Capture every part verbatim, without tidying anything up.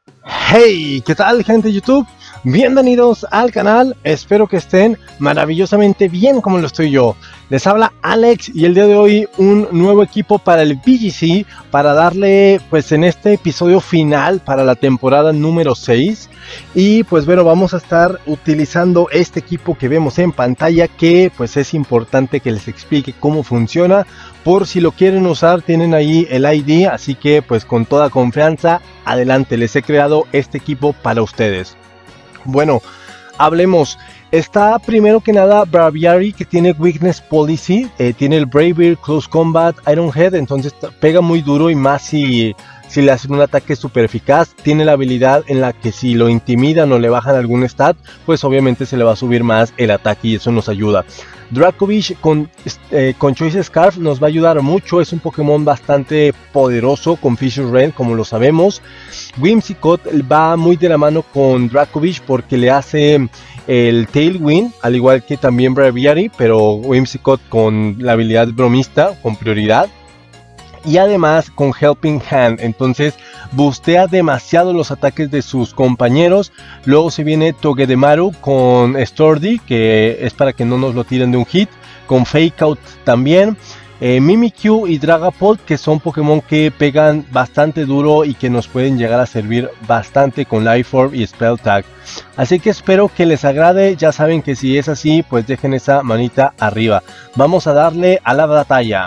Hey, ¿qué tal, gente de YouTube? Bienvenidos al canal, espero que estén maravillosamente bien como lo estoy yo. Les habla Alex y el día de hoy un nuevo equipo para el V G C para darle pues en este episodio final para la temporada número seis. Y pues bueno, vamos a estar utilizando este equipo que vemos en pantalla, que pues es importante que les explique cómo funciona. Por si lo quieren usar, tienen ahí el I D, así que pues con toda confianza, adelante, les he creado este equipo para ustedes. Bueno, hablemos. Está primero que nada Braviary, que tiene Weakness Policy, eh, tiene el Bravery, Close Combat, Iron Head, entonces pega muy duro y más si, si le hacen un ataque super eficaz. Tiene la habilidad en la que si lo intimidan o le bajan algún stat, pues obviamente se le va a subir más el ataque y eso nos ayuda. Dracovish con, eh, con Choice Scarf nos va a ayudar mucho, es un Pokémon bastante poderoso con Fissure Ren, como lo sabemos. Whimsicott va muy de la mano con Dracovish porque le hace el Tailwind, al igual que también Braviary, pero Whimsicott con la habilidad bromista, con prioridad. Y además con Helping Hand, entonces boostea demasiado los ataques de sus compañeros. Luego se viene Togedemaru con Sturdy, que es para que no nos lo tiren de un hit, con Fake Out también. eh, Mimikyu y Dragapult, que son Pokémon que pegan bastante duro y que nos pueden llegar a servir bastante con Life Orb y Spell Tag. Así que espero que les agrade. Ya saben que si es así, pues dejen esa manita arriba. Vamos a darle a la batalla.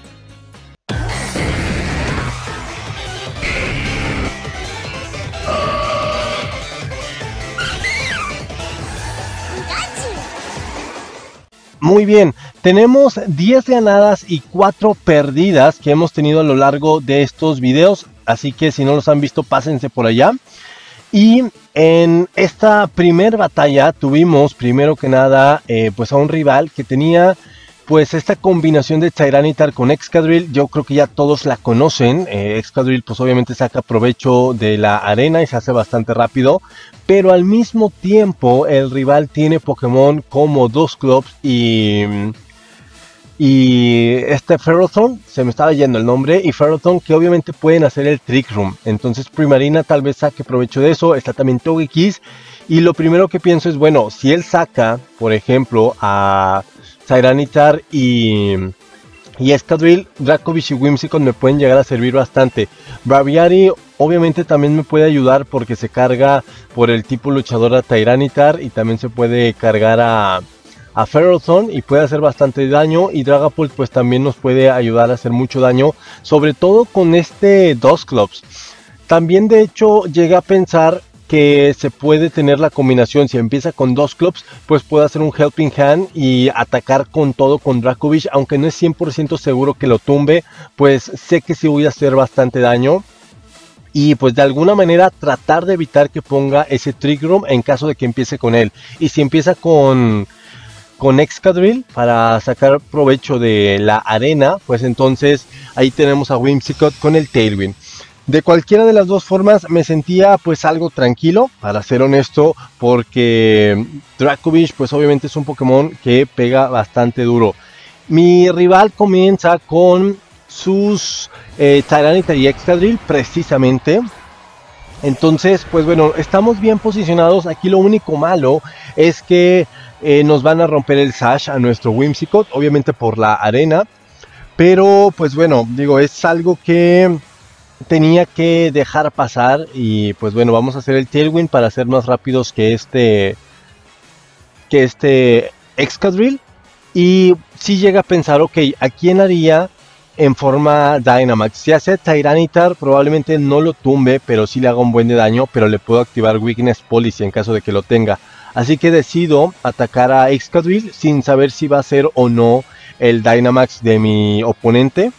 Muy bien, tenemos diez ganadas y cuatro perdidas que hemos tenido a lo largo de estos videos, así que si no los han visto, pásense por allá. Y en esta primer batalla tuvimos primero que nada eh, pues a un rival que tenía pues esta combinación de Tyranitar con Excadrill. Yo creo que ya todos la conocen. eh, Excadrill pues obviamente saca provecho de la arena y se hace bastante rápido, pero al mismo tiempo el rival tiene Pokémon como Dusclops y y este Ferrothorn, se me estaba yendo el nombre, y Ferrothorn, que obviamente pueden hacer el Trick Room. Entonces Primarina tal vez saque provecho de eso. Está también Togekiss, y lo primero que pienso es, bueno, si él saca por ejemplo a Tyranitar y, y Excadrill, Dracovish y Whimsicott me pueden llegar a servir bastante. Braviary obviamente también me puede ayudar porque se carga por el tipo luchador a Tyranitar y también se puede cargar a, a Ferrothorn y puede hacer bastante daño. Y Dragapult pues también nos puede ayudar a hacer mucho daño, sobre todo con este Dusclops. También de hecho llegué a pensar que se puede tener la combinación, si empieza con Dusclops, pues puede hacer un Helping Hand y atacar con todo con Dracovish, aunque no es cien por ciento seguro que lo tumbe, pues sé que sí voy a hacer bastante daño. Y pues de alguna manera tratar de evitar que ponga ese Trick Room en caso de que empiece con él. Y si empieza con, con Excadrill para sacar provecho de la arena, pues entonces ahí tenemos a Whimsicott con el Tailwind. De cualquiera de las dos formas me sentía pues algo tranquilo, para ser honesto, porque Dracovish pues obviamente es un Pokémon que pega bastante duro. Mi rival comienza con sus eh, Tyranitar y Excadrill precisamente. Entonces pues bueno, estamos bien posicionados. Aquí lo único malo es que eh, nos van a romper el Sash a nuestro Whimsicott, obviamente por la arena. Pero pues bueno, digo, es algo que tenía que dejar pasar. Y pues bueno, vamos a hacer el Tailwind para ser más rápidos que este que este Excadrill. Y si llega a pensar, ok, ¿a quién haría en forma Dynamax? Si hace Tyranitar probablemente no lo tumbe, pero sí le haga un buen de daño, pero le puedo activar Weakness Policy en caso de que lo tenga. Así que decido atacar a Excadrill sin saber si va a ser o no el Dynamax de mi oponente.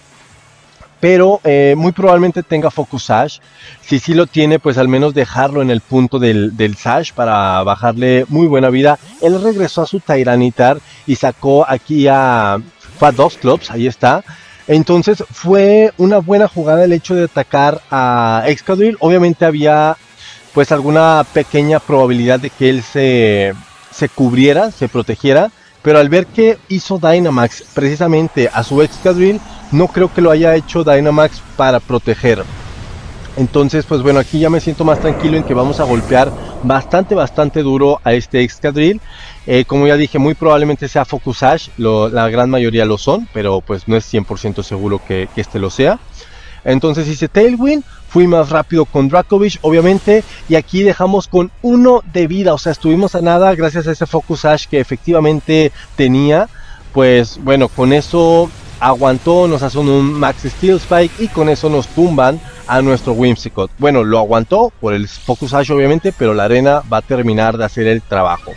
Pero eh, muy probablemente tenga Focus Sash. Si sí lo tiene, pues al menos dejarlo en el punto del, del Sash para bajarle muy buena vida. Él regresó a su Tyranitar y sacó aquí a Fat Dusclops, ahí está. Entonces fue una buena jugada el hecho de atacar a Excadrill. Obviamente había pues alguna pequeña probabilidad de que él se, se cubriera, se protegiera. Pero al ver que hizo Dynamax precisamente a su Excadrill, no creo que lo haya hecho Dynamax para proteger. Entonces, pues bueno, aquí ya me siento más tranquilo en que vamos a golpear bastante, bastante duro a este Excadrill. Eh, como ya dije, muy probablemente sea Focus Sash, lo, la gran mayoría lo son, pero pues no es cien por ciento seguro que, que este lo sea. Entonces hice Tailwind, fui más rápido con Dracovish, obviamente, y aquí dejamos con uno de vida, o sea, estuvimos a nada gracias a ese Focus Sash que efectivamente tenía. Pues bueno, con eso aguantó, nos hacen un Max Steel Spike y con eso nos tumban a nuestro Whimsicott. Bueno, lo aguantó por el Focus Sash obviamente, pero la arena va a terminar de hacer el trabajo.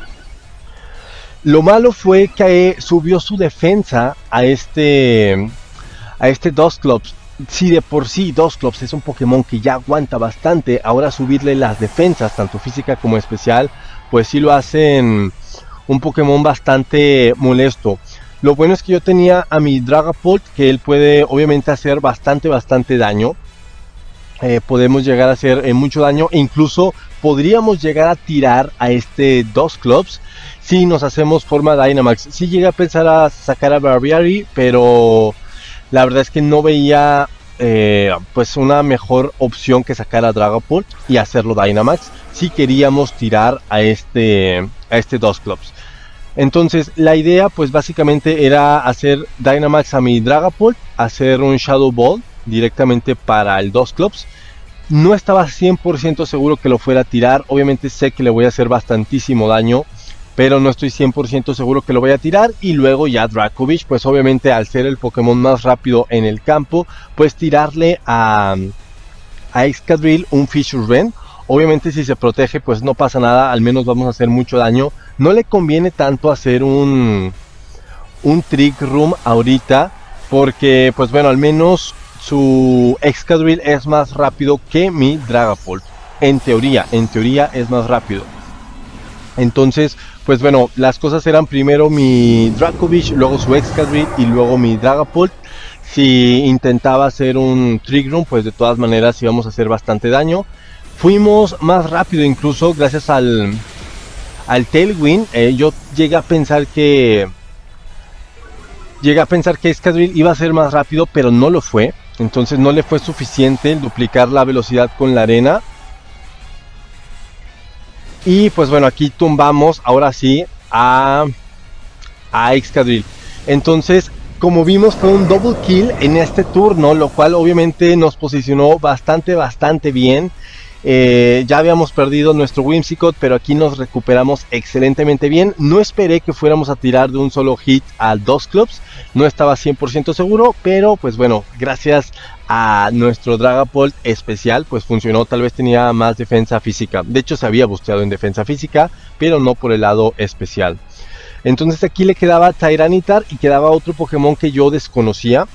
Lo malo fue que subió su defensa a este a este Dusclops. Si de por sí Dusclops es un Pokémon que ya aguanta bastante, ahora subirle las defensas, tanto física como especial, pues sí lo hacen un Pokémon bastante molesto. Lo bueno es que yo tenía a mi Dragapult, que él puede obviamente hacer bastante, bastante daño. Eh, podemos llegar a hacer eh, mucho daño e incluso podríamos llegar a tirar a este Dusclops si nos hacemos forma Dynamax. Sí llegué a pensar a sacar a Barbiari, pero la verdad es que no veía eh, pues una mejor opción que sacar a Dragapult y hacerlo Dynamax si queríamos tirar a este, a este Dusclops. Entonces la idea pues básicamente era hacer Dynamax a mi Dragapult, hacer un Shadow Ball directamente para el Dusclops. No estaba cien por ciento seguro que lo fuera a tirar, obviamente sé que le voy a hacer bastantísimo daño, pero no estoy cien por ciento seguro que lo voy a tirar. Y luego ya Dracovish, pues obviamente al ser el Pokémon más rápido en el campo, pues tirarle a, a Excadrill un Fissure Rend. Obviamente si se protege pues no pasa nada, al menos vamos a hacer mucho daño. No le conviene tanto hacer un, un Trick Room ahorita, porque pues bueno, al menos su Excadrill es más rápido que mi Dragapult. En teoría, en teoría es más rápido. Entonces, pues bueno, las cosas eran primero mi Dracovish, luego su Excadrill y luego mi Dragapult. Si intentaba hacer un Trick Room, pues de todas maneras íbamos a hacer bastante daño. Fuimos más rápido incluso gracias al, al Tailwind. Eh, yo llegué a pensar que... Llegué a pensar que Excadrill iba a ser más rápido, pero no lo fue. Entonces no le fue suficiente el duplicar la velocidad con la arena. Y pues bueno, aquí tumbamos ahora sí a, a Excadrill. Entonces, como vimos, fue un double kill en este turno, lo cual obviamente nos posicionó bastante, bastante bien. Eh, ya habíamos perdido nuestro Whimsicott, pero aquí nos recuperamos excelentemente bien. No esperé que fuéramos a tirar de un solo hit al Dusclops, no estaba cien por ciento seguro, pero pues bueno, gracias a nuestro Dragapult especial, pues funcionó. Tal vez tenía más defensa física, de hecho se había busteado en defensa física, pero no por el lado especial. Entonces aquí le quedaba Tyranitar y quedaba otro Pokémon que yo desconocía.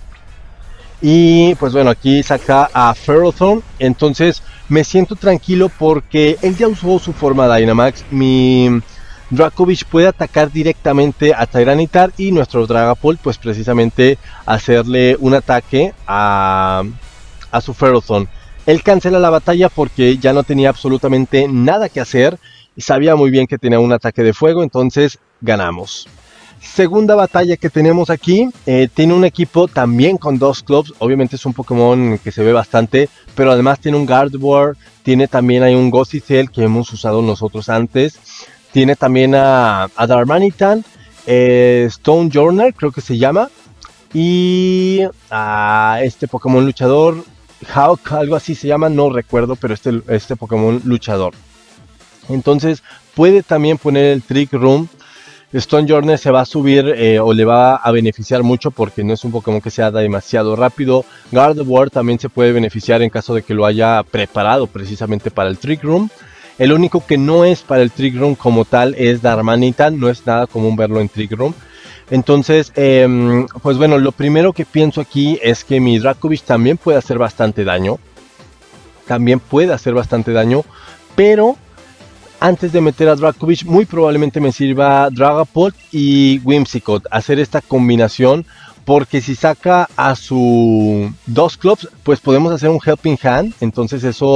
Y pues bueno, aquí saca a Ferrothorn. Entonces me siento tranquilo porque él ya usó su forma Dynamax. Mi Dracovish puede atacar directamente a Tyranitar y nuestro Dragapult pues precisamente hacerle un ataque a, a su Ferrothorn. Él cancela la batalla porque ya no tenía absolutamente nada que hacer. Sabía muy bien que tenía un ataque de fuego, entonces ganamos. Segunda batalla que tenemos aquí, eh, tiene un equipo también con Dusclops. Obviamente es un Pokémon que se ve bastante, pero además tiene un Gardevoir, tiene también hay un Gothitelle que hemos usado nosotros antes, tiene también a, a Darmanitan, eh, Stone Journal creo que se llama, y a este Pokémon luchador, Hawk, algo así se llama, no recuerdo, pero este, este Pokémon luchador. Entonces puede también poner el Trick Room. Stone Journey se va a subir eh, o le va a beneficiar mucho porque no es un Pokémon que sea demasiado rápido. Gardevoir también se puede beneficiar en caso de que lo haya preparado precisamente para el Trick Room. El único que no es para el Trick Room como tal es Darmanitan, no es nada común verlo en Trick Room. Entonces, eh, pues bueno, lo primero que pienso aquí es que mi Dracovish también puede hacer bastante daño. También puede hacer bastante daño, pero antes de meter a Dracovish, muy probablemente me sirva Dragapult y Whimsicott, hacer esta combinación, porque si saca a su Dusclops, pues podemos hacer un Helping Hand, entonces eso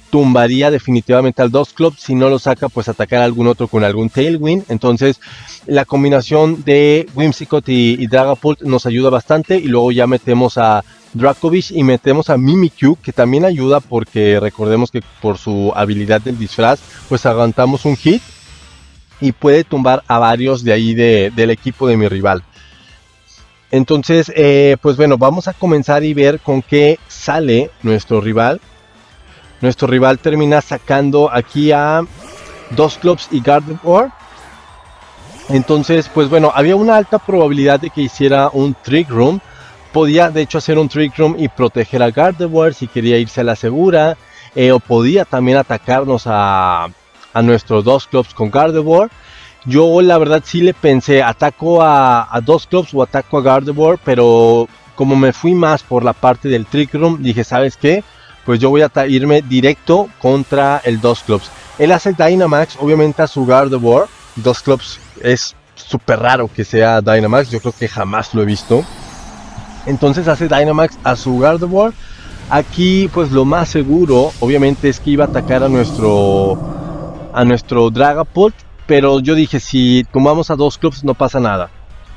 tumbaría definitivamente al Dusclops. Si no lo saca, pues atacar a algún otro con algún Tailwind. Entonces la combinación de Whimsicott y, y Dragapult nos ayuda bastante. Y luego ya metemos a Dracovish y metemos a Mimikyu, que también ayuda porque recordemos que por su habilidad del disfraz, pues aguantamos un hit y puede tumbar a varios de ahí de, del equipo de mi rival. Entonces, eh, pues bueno, vamos a comenzar y ver con qué sale nuestro rival. Nuestro rival termina sacando aquí a Dusclops y Gardevoir. Entonces, pues bueno, había una alta probabilidad de que hiciera un Trick Room. Podía de hecho hacer un Trick Room y proteger a Gardevoir si quería irse a la segura. Eh, o podía también atacarnos a, a nuestros Dusclops con Gardevoir. Yo la verdad sí le pensé, ataco a, a Dusclops o ataco a Gardevoir. Pero como me fui más por la parte del Trick Room, dije, ¿sabes qué? Pues yo voy a irme directo contra el Dusclops. Él hace Dynamax, obviamente a su Gardevoir. Dusclops es súper raro que sea Dynamax, yo creo que jamás lo he visto. Entonces hace Dynamax a su Gardevoir. Aquí pues lo más seguro, obviamente, es que iba a atacar a nuestro, a nuestro Dragapult. Pero yo dije, si tomamos a Dusclops no pasa nada.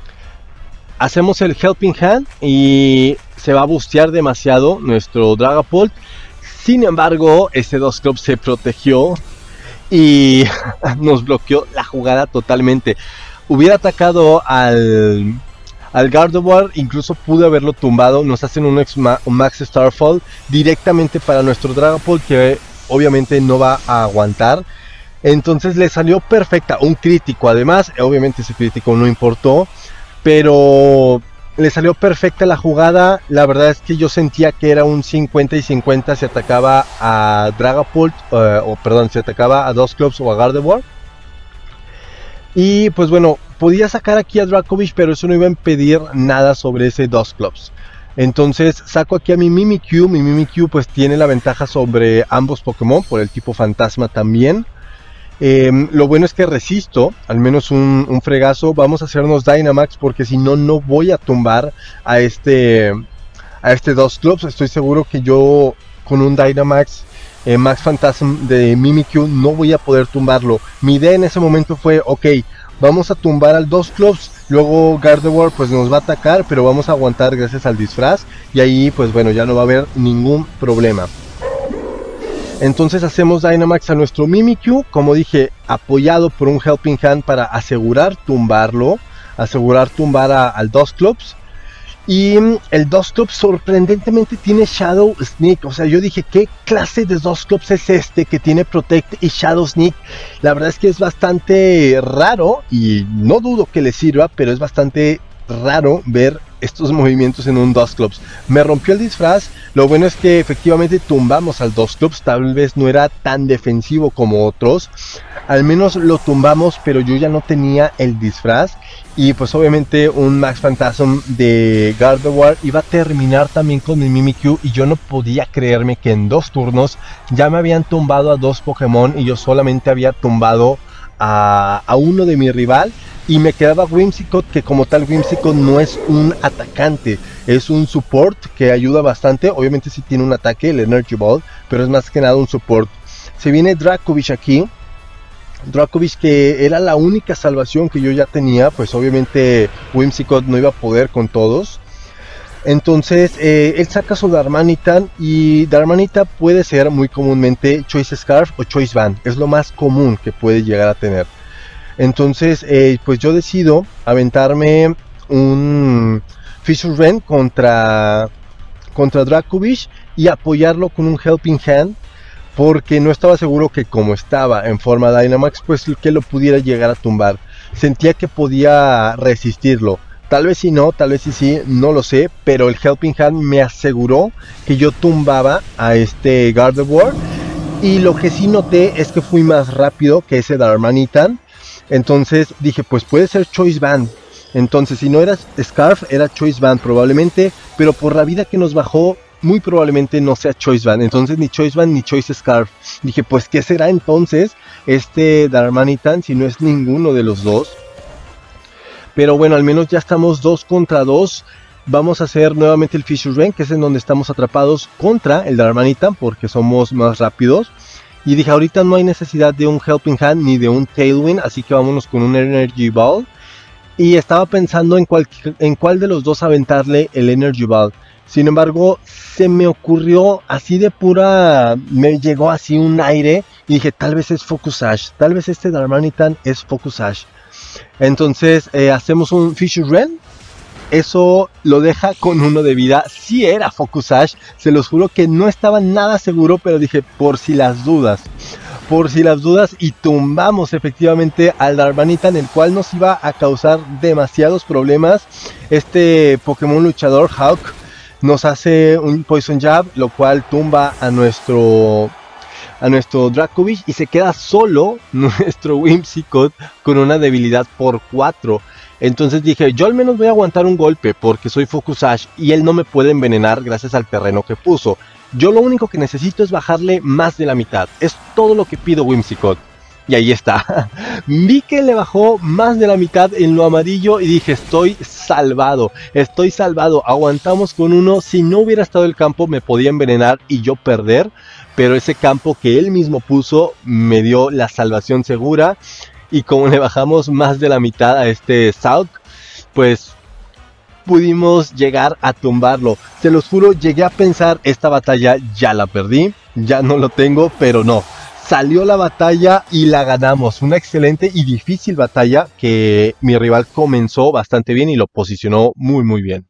Hacemos el Helping Hand y se va a bustear demasiado nuestro Dragapult. Sin embargo, este Dusclops se protegió y nos bloqueó la jugada totalmente. Hubiera atacado al, al Gardevoir, incluso pude haberlo tumbado. Nos hacen un, ex, un Max Starfall directamente para nuestro Dragapult, que obviamente no va a aguantar. Entonces le salió perfecta, un crítico además. Obviamente ese crítico no importó, pero le salió perfecta la jugada. La verdad es que yo sentía que era un cincuenta y cincuenta si atacaba a Dragapult, uh, o perdón, si atacaba a Dusclops o a Gardevoir. Y pues bueno, podía sacar aquí a Dracovish, pero eso no iba a impedir nada sobre ese Dusclops. Entonces saco aquí a mi Mimikyu. Mi Mimikyu pues tiene la ventaja sobre ambos Pokémon por el tipo fantasma también. Eh, lo bueno es que resisto, al menos un, un fregazo. Vamos a hacernos Dynamax porque si no, no voy a tumbar a este, a este Dusclops. Estoy seguro que yo con un Dynamax eh, Max Phantasm de Mimikyu no voy a poder tumbarlo. Mi idea en ese momento fue, ok, vamos a tumbar al Dusclops, luego Gardevoir pues nos va a atacar, pero vamos a aguantar gracias al disfraz. Y ahí pues bueno, ya no va a haber ningún problema. Entonces hacemos Dynamax a nuestro Mimikyu, como dije, apoyado por un Helping Hand para asegurar tumbarlo, asegurar tumbar a, al Dusclops. Y el Dusclops sorprendentemente tiene Shadow Sneak. O sea, yo dije, ¿qué clase de Dusclops es este que tiene Protect y Shadow Sneak? La verdad es que es bastante raro y no dudo que le sirva, pero es bastante raro ver estos movimientos en un Dusclops. Me rompió el disfraz. Lo bueno es que efectivamente tumbamos al Dusclops. Tal vez no era tan defensivo como otros. Al menos lo tumbamos, pero yo ya no tenía el disfraz. Y pues obviamente un Max Phantasm de Gardevoir iba a terminar también con mi Mimikyu. Y yo no podía creerme que en dos turnos ya me habían tumbado a dos Pokémon y yo solamente había tumbado a, a uno de mi rival. Y me quedaba Whimsicott, que como tal Whimsicott no es un atacante, es un support que ayuda bastante. Obviamente sí tiene un ataque, el Energy Ball, pero es más que nada un support. Se viene Dracovish aquí. Dracovish, que era la única salvación que yo ya tenía, pues obviamente Whimsicott no iba a poder con todos. Entonces eh, él saca su Darmanitan, y Darmanitan puede ser muy comúnmente Choice Scarf o Choice Band, es lo más común que puede llegar a tener. Entonces eh, pues yo decido aventarme un Fissure Ren contra, contra Dracovish y apoyarlo con un Helping Hand, porque no estaba seguro que como estaba en forma Dynamax pues que lo pudiera llegar a tumbar. Sentía que podía resistirlo. Tal vez sí no, tal vez sí sí, no lo sé, pero el Helping Hand me aseguró que yo tumbaba a este Gardevoir. Y lo que sí noté es que fui más rápido que ese Darmanitan. Entonces dije, pues puede ser Choice Band. Entonces si no era Scarf, era Choice Band probablemente, pero por la vida que nos bajó, muy probablemente no sea Choice Band. Entonces ni Choice Band ni Choice Scarf. Dije, pues ¿qué será entonces este Darmanitan si no es ninguno de los dos? Pero bueno, al menos ya estamos dos contra dos. vamos a hacer nuevamente el Fissure Rain, que es en donde estamos atrapados contra el Darmanitan, porque somos más rápidos. Y dije, ahorita no hay necesidad de un Helping Hand ni de un Tailwind, así que vámonos con un Energy Ball. Y estaba pensando en cuál, en cuál de los dos aventarle el Energy Ball. Sin embargo, se me ocurrió así de pura, me llegó así un aire y dije, tal vez es Focus Sash, tal vez este Darmanitan es Focus Sash. Entonces eh, hacemos un Fissure Rain, eso lo deja con uno de vida. Si era Focus Sash, se los juro que no estaba nada seguro, pero dije, por si las dudas. Por si las dudas, y tumbamos efectivamente al Darmanitan, el cual nos iba a causar demasiados problemas. Este Pokémon luchador, Hawk, nos hace un Poison Jab, lo cual tumba a nuestro a nuestro Dracovish y se queda solo nuestro Whimsicott con una debilidad por cuatro. Entonces dije, yo al menos voy a aguantar un golpe porque soy Focus Sash y él no me puede envenenar gracias al terreno que puso. Yo lo único que necesito es bajarle más de la mitad. Es todo lo que pido, Whimsicott. Y ahí está. Vi que le bajó más de la mitad en lo amarillo y dije, estoy salvado. Estoy salvado. Aguantamos con uno. Si no hubiera estado el campo me podía envenenar y yo perder. Pero ese campo que él mismo puso me dio la salvación segura. Y como le bajamos más de la mitad a este Sauk, pues pudimos llegar a tumbarlo. Se los juro, llegué a pensar, esta batalla ya la perdí, ya no lo tengo, pero no. Salió la batalla y la ganamos. Una excelente y difícil batalla que mi rival comenzó bastante bien y lo posicionó muy muy bien.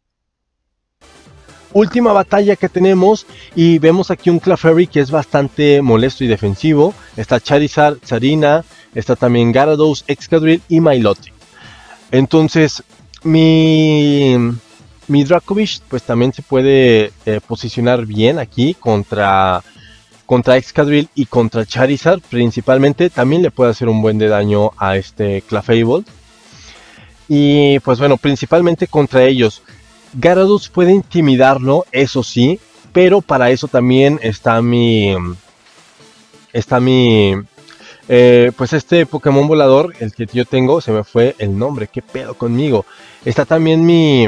Última batalla que tenemos y vemos aquí un Clefairy que es bastante molesto y defensivo. Está Charizard, Zarina, está también Gyarados, Excadrill y Milotic. Entonces mi, mi Dracovish pues también se puede eh, posicionar bien aquí contra, contra Excadrill y contra Charizard principalmente. También le puede hacer un buen de daño a este Clefable. Y pues bueno, principalmente contra ellos. Gyarados puede intimidarlo, eso sí, pero para eso también está mi, está mi, eh, pues este Pokémon volador, el que yo tengo, se me fue el nombre, qué pedo conmigo. Está también mi,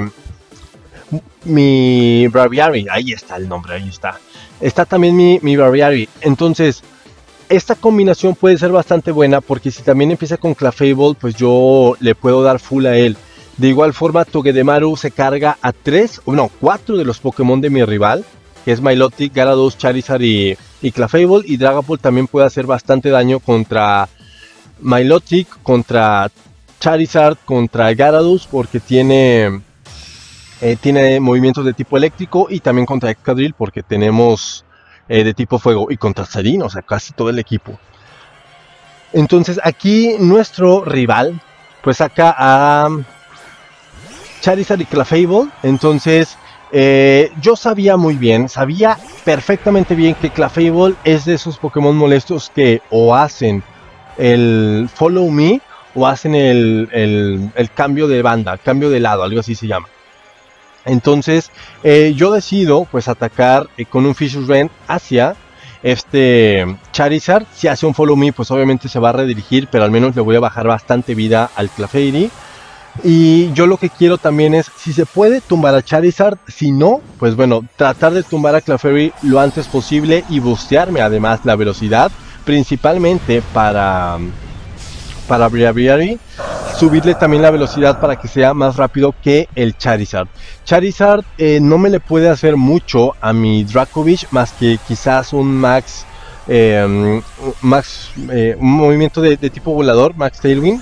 mi Braviary, ahí está el nombre, ahí está. Está también mi, mi Braviary, entonces esta combinación puede ser bastante buena porque si también empieza con Clefable, pues yo le puedo dar full a él. De igual forma, Togedemaru se carga a tres, no, cuatro de los Pokémon de mi rival, que es Milotic, Gyarados, Charizard y, y Clefable. Y Dragapult también puede hacer bastante daño contra Milotic, contra Charizard, contra Gyarados, porque tiene, eh, tiene movimientos de tipo eléctrico, y también contra Excadrill, porque tenemos eh, de tipo fuego, y contra Zarina, o sea, casi todo el equipo. Entonces aquí nuestro rival, pues saca a Charizard y Clefable. Entonces eh, yo sabía muy bien, sabía perfectamente bien que Clefable es de esos Pokémon molestos que o hacen el Follow Me o hacen el, el, el cambio de banda, cambio de lado, algo así se llama. Entonces eh, yo decido pues atacar eh, con un Fissure Rain hacia este Charizard. Si hace un Follow Me pues obviamente se va a redirigir, pero al menos le voy a bajar bastante vida al Clefairy. Y yo lo que quiero también es, si se puede, tumbar a Charizard. Si no, pues bueno, tratar de tumbar a Clefairy lo antes posible y boostearme además la velocidad, principalmente para para Braviary, subirle también la velocidad para que sea más rápido que el Charizard. Charizard eh, no me le puede hacer mucho a mi Dracovish, más que quizás un Max eh, Max eh, un movimiento de, de tipo volador, Max Tailwind.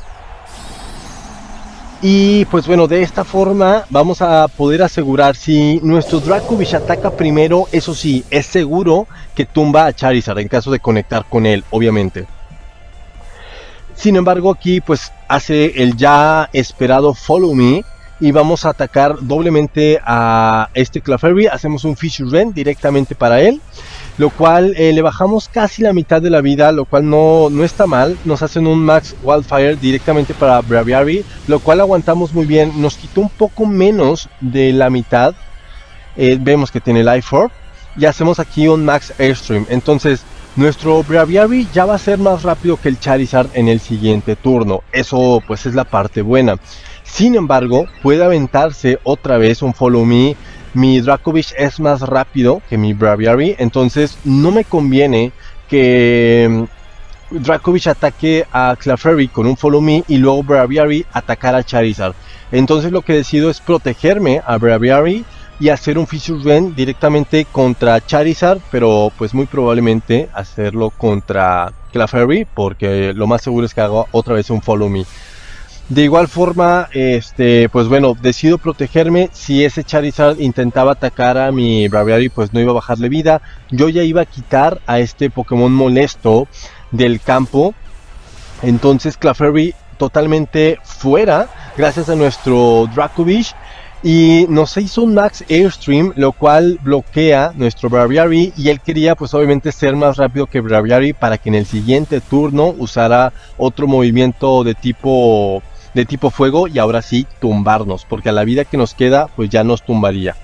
Y pues bueno, de esta forma vamos a poder asegurar, si nuestro Dracovish ataca primero, eso sí, es seguro que tumba a Charizard en caso de conectar con él, obviamente. Sin embargo, aquí pues hace el ya esperado Follow Me y vamos a atacar doblemente a este Clefairy. Hacemos un Fissure Rain directamente para él, lo cual eh, le bajamos casi la mitad de la vida, lo cual no, no está mal. Nos hacen un Max Wildfire directamente para Braviary, lo cual aguantamos muy bien. Nos quitó un poco menos de la mitad. Eh, vemos que tiene Life Orb y hacemos aquí un Max Airstream. Entonces nuestro Braviary ya va a ser más rápido que el Charizard en el siguiente turno. Eso pues es la parte buena. Sin embargo, puede aventarse otra vez un Follow Me. Mi Dracovish es más rápido que mi Braviary, entonces no me conviene que Dracovish ataque a Clefairy con un Follow Me y luego Braviary atacar a Charizard. Entonces lo que decido es protegerme a Braviary y hacer un Fissure Ven directamente contra Charizard, pero pues muy probablemente hacerlo contra Clefairy, porque lo más seguro es que haga otra vez un Follow Me. De igual forma, este, pues bueno, decido protegerme. Si ese Charizard intentaba atacar a mi Braviary, pues no iba a bajarle vida. Yo ya iba a quitar a este Pokémon molesto del campo. Entonces Clefairy totalmente fuera, gracias a nuestro Dracovish. Y nos hizo un Max Airstream, lo cual bloquea nuestro Braviary. Y él quería pues obviamente ser más rápido que Braviary para que en el siguiente turno usara otro movimiento de tipo... de tipo fuego y ahora sí tumbarnos, porque a la vida que nos queda pues ya nos tumbaría.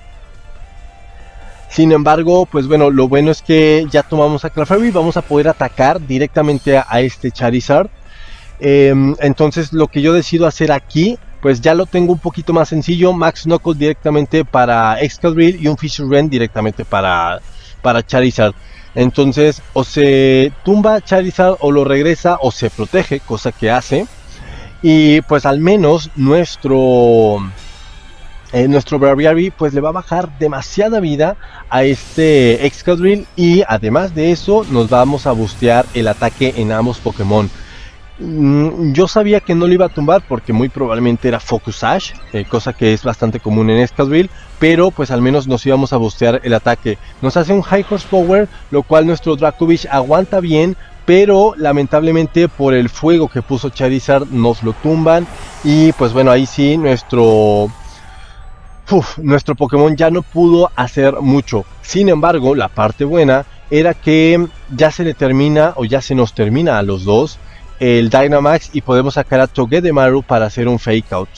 Sin embargo, pues bueno, lo bueno es que ya tomamos a Clefairy, vamos a poder atacar directamente a, a este Charizard. Eh, entonces lo que yo decido hacer aquí, pues ya lo tengo un poquito más sencillo. Max Knuckle directamente para Excadrill y un Fissure Ven directamente para, para Charizard. Entonces o se tumba Charizard o lo regresa o se protege, cosa que hace. Y pues al menos nuestro eh, nuestro Braviary pues le va a bajar demasiada vida a este Excadrill. Y además de eso nos vamos a bustear el ataque en ambos Pokémon. mm, Yo sabía que no lo iba a tumbar porque muy probablemente era Focus Sash, eh, cosa que es bastante común en Excadrill. Pero pues al menos nos íbamos a bustear el ataque. Nos hace un High Horsepower, lo cual nuestro Dracovish aguanta bien. Pero lamentablemente por el fuego que puso Charizard nos lo tumban. Y pues bueno, ahí sí nuestro, uf, nuestro Pokémon ya no pudo hacer mucho. Sin embargo, la parte buena era que ya se le termina o ya se nos termina a los dos el Dynamax. Y podemos sacar a Togedemaru para hacer un Fake Out.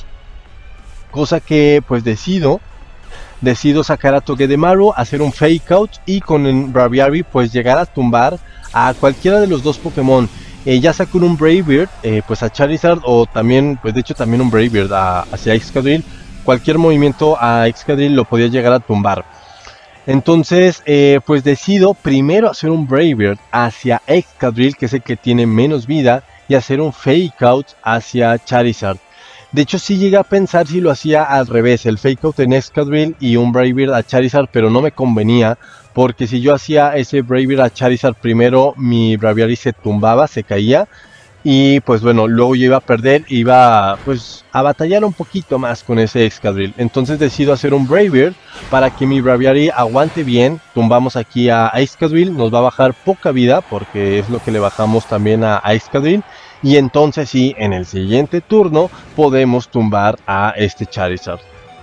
Cosa que pues decido. Decido sacar a Togedemaru, hacer un Fake Out y con el Braviary pues llegar a tumbar a cualquiera de los dos Pokémon. Eh, ya sea con un Brave Bird, eh, pues a Charizard, o también, pues de hecho también un Brave Bird a, hacia Excadrill. Cualquier movimiento a Excadrill lo podía llegar a tumbar. Entonces, eh, pues decido primero hacer un Brave Bird hacia Excadrill, que es el que tiene menos vida, y hacer un Fake Out hacia Charizard. De hecho sí llegué a pensar si lo hacía al revés, el Fake Out en Excadrill y un Brave Bird a Charizard, pero no me convenía, porque si yo hacía ese Brave Bird a Charizard primero, mi Braviary se tumbaba, se caía, y pues bueno, luego yo iba a perder, iba pues a batallar un poquito más con ese Excadrill. Entonces decido hacer un Brave Bird para que mi Braviary aguante bien. Tumbamos aquí a, a Excadrill, nos va a bajar poca vida, porque es lo que le bajamos también a, a Excadrill. Y entonces sí, en el siguiente turno podemos tumbar a este Charizard.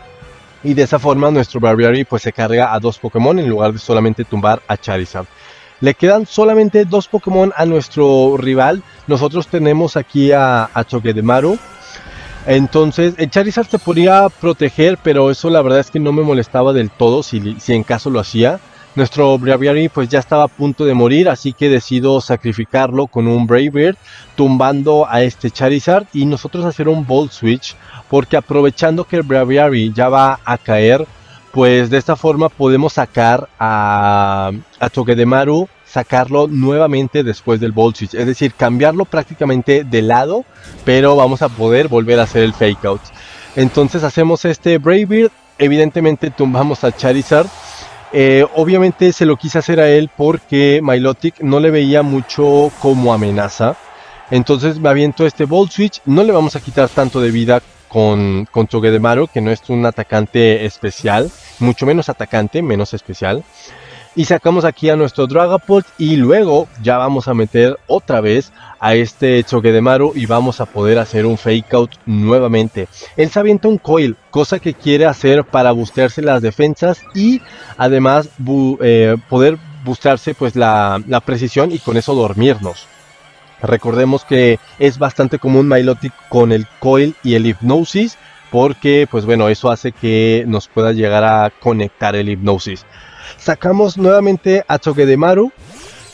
Y de esa forma nuestro Braviary pues se carga a dos Pokémon en lugar de solamente tumbar a Charizard. Le quedan solamente dos Pokémon a nuestro rival. Nosotros tenemos aquí a, a Togedemaru. Entonces el Charizard se podría proteger, pero eso la verdad es que no me molestaba del todo si, si en caso lo hacía. Nuestro Braviary pues ya estaba a punto de morir, así que decido sacrificarlo con un Brave Bird, tumbando a este Charizard y nosotros hacer un Volt Switch, porque aprovechando que el Braviary ya va a caer, pues de esta forma podemos sacar a, a Togedemaru, sacarlo nuevamente después del Volt Switch, es decir, cambiarlo prácticamente de lado, pero vamos a poder volver a hacer el Fake Out. Entonces hacemos este Brave Bird, evidentemente tumbamos a Charizard. Eh, obviamente se lo quise hacer a él porque Milotic no le veía mucho como amenaza. Entonces me aviento este Volt Switch. No le vamos a quitar tanto de vida con, con Togedemaru, que no es un atacante especial, mucho menos atacante, menos especial. Y sacamos aquí a nuestro Dragapult y luego ya vamos a meter otra vez a este Togedemaru y vamos a poder hacer un Fake Out nuevamente. Él se avienta un Coil, cosa que quiere hacer para bustearse las defensas y además bu eh, poder bustearse pues la, la precisión y con eso dormirnos. Recordemos que es bastante común Milotic con el Coil y el Hipnosis, porque pues bueno, eso hace que nos pueda llegar a conectar el Hipnosis. Sacamos nuevamente a Togedemaru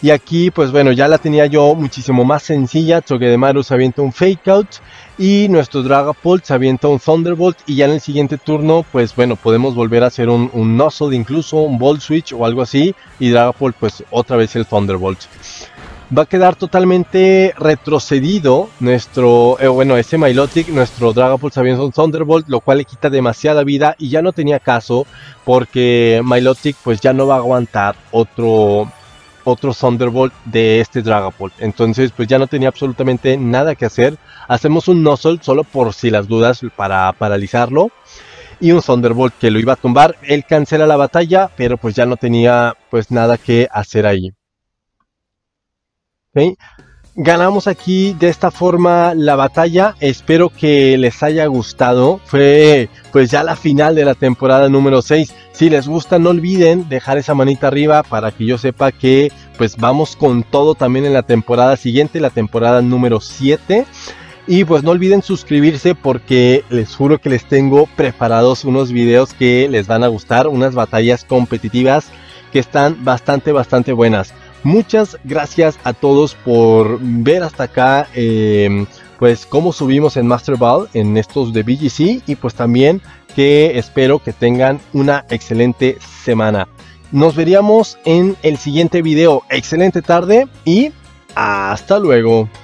Y aquí pues bueno, ya la tenía yo muchísimo más sencilla. Togedemaru se avienta un Fake Out y nuestro Dragapult se avienta un Thunderbolt, y ya en el siguiente turno pues bueno, podemos volver a hacer un, un Nuzzle, incluso un Volt Switch o algo así, y Dragapult pues otra vez el Thunderbolt. Va a quedar totalmente retrocedido nuestro, eh, bueno, ese Milotic, nuestro Dragapult se avienta un Thunderbolt, lo cual le quita demasiada vida y ya no tenía caso, porque Milotic pues ya no va a aguantar otro... otro Thunderbolt de este Dragapult. Entonces pues ya no tenía absolutamente nada que hacer. Hacemos un Nuzzle solo por si las dudas para paralizarlo, y un Thunderbolt que lo iba a tumbar. Él cancela la batalla, pero pues ya no tenía pues nada que hacer ahí. ¿Okay? Ganamos aquí de esta forma la batalla. Espero que les haya gustado. Fue pues ya la final de la temporada número seis. Si les gusta, no olviden dejar esa manita arriba para que yo sepa que pues vamos con todo también en la temporada siguiente, la temporada número siete. Y pues no olviden suscribirse, porque les juro que les tengo preparados unos videos que les van a gustar, unas batallas competitivas que están bastante bastante buenas. Muchas gracias a todos por ver hasta acá, eh, pues cómo subimos en Master Ball en estos de B G C, y pues también que espero que tengan una excelente semana. Nos veríamos en el siguiente video. Excelente tarde y hasta luego.